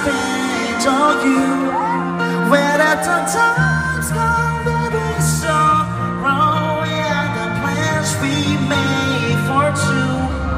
spent on you. Where the times gone, baby, so wrong. And the plans we made for two.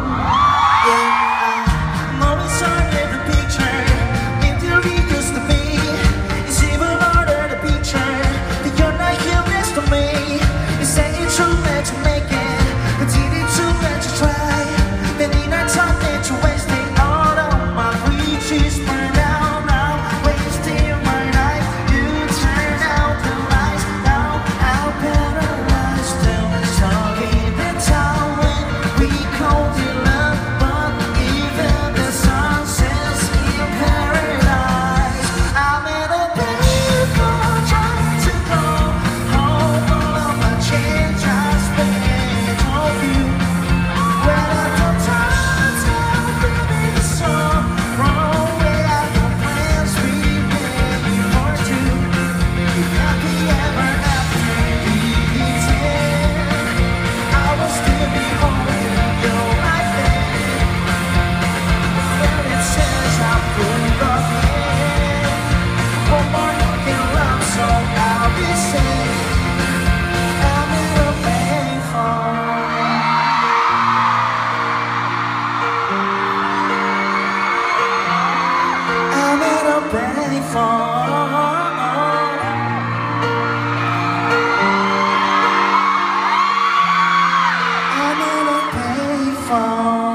Yeah, I know it's hard to the picture. If you read used to be, it's even harder the picture that you're not here next to me. You say it's true that you make it, but did it too that you try. Then in our time that you wasting all of my reaches burn out now, wasting my life. You turn out the lights now, I'll paralyze still. Stuck in the town when we called it love, but even the sun sets in paradise. I'm in a painful trying to go home. All of my change I spent on you. When I thought times have been so wrong, where are the plans we made for two? Happy ever after detail. I will still be holding you right there. But it says I put up here. One more look in love, so I'll be safe. I'm in a payphone. I'm in a payphone. I'm in a payphone.